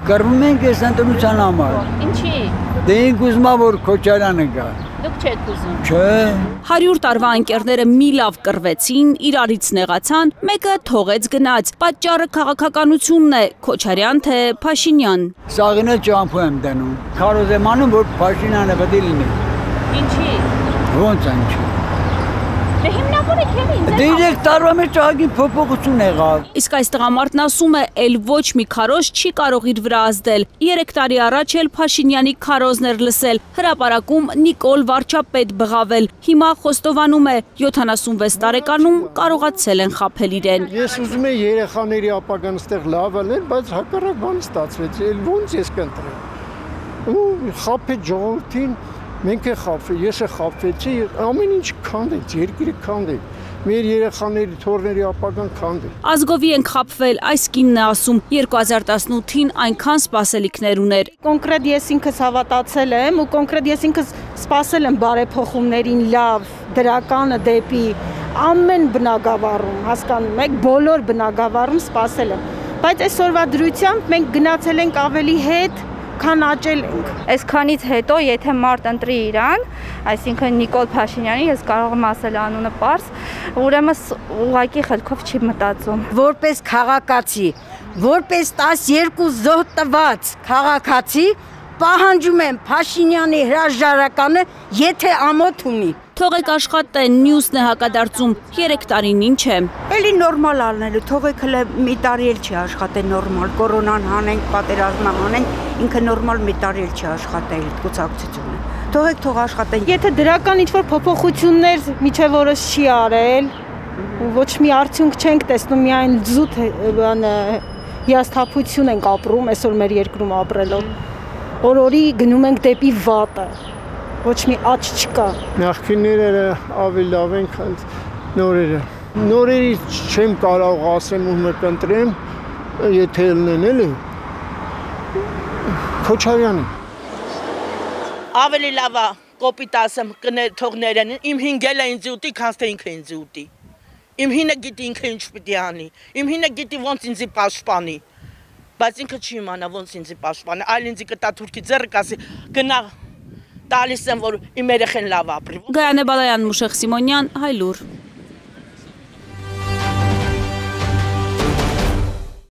Կռվում ենք այս ընտրության համար։ Ինչի։ Դե ինք ուզում ա որ Քոչարյանը գա։ Դուք չեք ուզում։ Չէ։ 100 տարվա ընկերները մի լավ կռվեցին, իրարից նեղացան, մեկը թողեց գնաց։ Պատճառը քաղաքականությունն է, Քոչարյան թե Փաշինյան։ Սաղին էլ ճամփու եմ դնում։ Քարոզ եմ անում, որ Փաշինյանը պետք է լինի։ Ինչի։ Ոնց է ինչի։ Դե հիմնավորեք եւ ինձ։ Դե 3 տարվա մեջ ահագին փոփոխություն եղավ։ Իսկ այս տղամարդն ասում է, էլ ոչ մի քարոզ չի կարող իր վրա ազդել։ 3 տարի առաջ էլ Փաշինյանի քարոզն էր լսել, հրապարակում Նիկոլ Վարչապետ բղավել։ Հիմա խոստովանում է, 76 տարեկանում կարողացել են խաբել իրեն։ Ես ուզում եմ երեխաների ապագան ստեղ լավ անել, բայց հակառակ բան ստացվեց։ Էլ ոնց ես կընտրեմ։ Ու խաբեց ժողովրդին, մենք է խաբվել, ես է խաբվեցի, ամեն ինչ քանդեց, երկիրը քանդեց։ Մեր երեխաների, թորների ապագան քանդեց։ Ազգովի են խաբվել, այս կինն է ասում, 2018-ին այնքան սպասելիքներ ուներ։ Կոնկրետ ես ինքս հավատացել եմ ու կոնկրետ ես ինքս սպասել եմ բարեփոխումներին լավ, դրականը դեպի ամեն բնագավառում, հասկանում եք, բոլոր բնագավառում սպասել եմ։ Բայց այսօրվա դրությամբ մենք գնացել ենք ավելի հետ, քան աճել ենք։ Այսքանից հետո, եթե մարդ ընտրի իրան, այսինքն Նիկոլ Փաշինյանի, ես կարող եմ ասել անունը պարզ, ուրեմն ուղղակի խելքով չի մտածում։ Որպես քաղաքացի, որպես 12 զոհ տված քաղաքացի, պահանջում եմ Փաշինյանի հրաժարականը, եթե ամոթ ունի։ Թողեք աշխատեն, մյուսն է հակադարձում, 3 տարին ինչ է։ Էլի նորմալ ալնելու, թողեք հլը մի տարի էլ չի աշխատել նորմալ, կորոնան հանենք, պատերազմը հանենք, ինքը նորմալ մի տարի էլ չի աշխատել կուսակցությունը։ Թողեք թող աշխատեն։ Եթե դրական ինչ-որ փոփոխություններ միջև օրս չի արել, ոչ մի արդյունք չենք տեսնում, միայն զուտ հիասթափություն ենք ապրում, այսօր մեր երկրում ապրելով։ Օր-օրի գնում ենք դեպի վատը, ոչ մի աճ չկա։ Նախկինները ավելի լավ են, քան նորերը։ Նորերից չեմ կարող ասեմ ում կընտրեմ, եթե ելնեն էլի Քոչարյանը։ Ավելի լավ է կոպիտ ասեմ թողներն իմ հինգելը ինձ ուտի, քան թե ինքը ինձ ուտի։ Իմ հինը գիտի ինքը ինչ պիտի անի, իմ հինը գիտի ոնց ինձ պաշտպանի։ Բայց ինքը չի իմանա ոնց ինձ պաշտպանի, այլ ինձ կտա թուրքի ձեռը կասի գնա տալիս եմ որ իմ երեխեն լավ ապրի։ Գայանե Բալայան, Մուշեղ Սիմոնյան, Հայլուր։